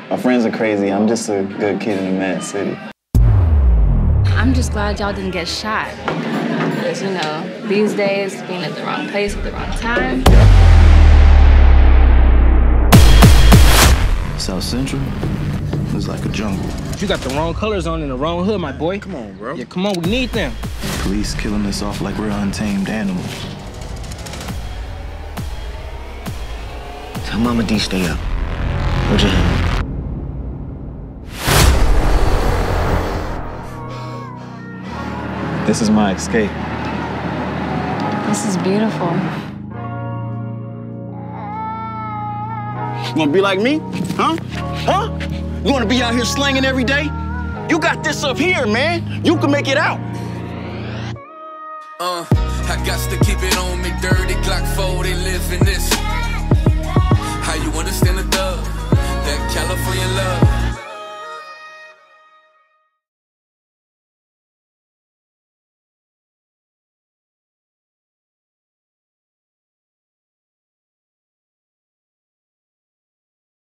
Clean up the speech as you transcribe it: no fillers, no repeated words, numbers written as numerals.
My friends are crazy. I'm just a good kid in a mad city. I'm just glad y'all didn't get shot. Because, you know, these days, being at the wrong place at the wrong time. South Central is like a jungle. You got the wrong colors on in the wrong hood, my boy. Come on, bro. Yeah, come on, we need them. Police killing us off like we're untamed animals. Tell Mama D stay up. Where'd you have? This is my escape. This is beautiful. You wanna be like me? Huh? Huh? You wanna be out here slanging every day? You got this up here, man. You can make it out. I got to keep it on me dirty. Glock 4, they live in this. How you understand the dub?